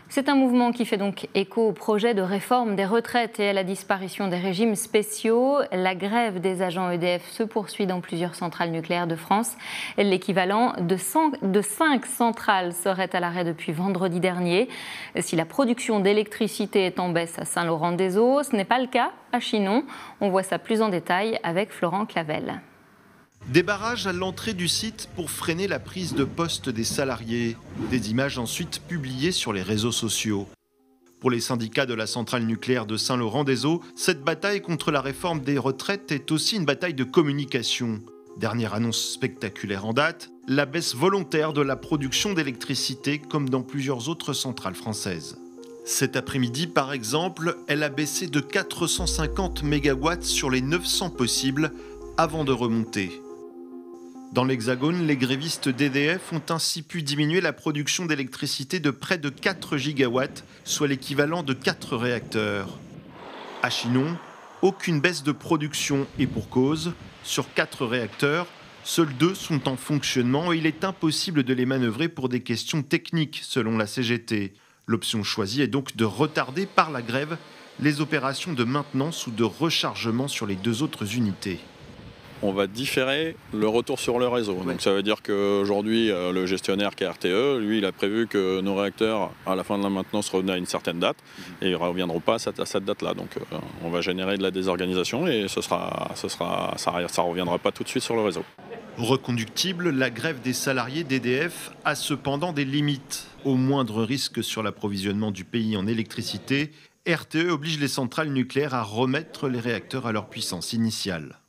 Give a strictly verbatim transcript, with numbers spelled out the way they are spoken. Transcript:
C'est un mouvement qui fait donc écho au projet de réforme des retraites et à la disparition des régimes spéciaux. La grève des agents E D F se poursuit dans plusieurs centrales nucléaires de France. L'équivalent de, de cinq centrales serait à l'arrêt depuis vendredi dernier. Si la production d'électricité est en baisse à Saint-Laurent-des-Eaux, ce n'est pas le cas à Chinon. On voit ça plus en détail avec Florent Clavel. Des barrages à l'entrée du site pour freiner la prise de poste des salariés. Des images ensuite publiées sur les réseaux sociaux. Pour les syndicats de la centrale nucléaire de Saint-Laurent-des-Eaux, cette bataille contre la réforme des retraites est aussi une bataille de communication. Dernière annonce spectaculaire en date, la baisse volontaire de la production d'électricité comme dans plusieurs autres centrales françaises. Cet après-midi, par exemple, elle a baissé de quatre cent cinquante mégawatts sur les neuf cents possibles avant de remonter. Dans l'Hexagone, les grévistes d'E D F ont ainsi pu diminuer la production d'électricité de près de quatre gigawatts, soit l'équivalent de quatre réacteurs. À Chinon, aucune baisse de production et pour cause. Sur quatre réacteurs, seuls deux sont en fonctionnement et il est impossible de les manœuvrer pour des questions techniques, selon la C G T. L'option choisie est donc de retarder par la grève les opérations de maintenance ou de rechargement sur les deux autres unités. On va différer le retour sur le réseau. Ouais. Donc ça veut dire qu'aujourd'hui, le gestionnaire qui est R T E, lui, il a prévu que nos réacteurs, à la fin de la maintenance, revenaient à une certaine date et ils ne reviendront pas à cette, à cette date-là. Donc euh, on va générer de la désorganisation et ce sera, ce sera, ça ne reviendra pas tout de suite sur le réseau. Reconductible, la grève des salariés d'E D F a cependant des limites. Au moindre risque sur l'approvisionnement du pays en électricité, R T E oblige les centrales nucléaires à remettre les réacteurs à leur puissance initiale.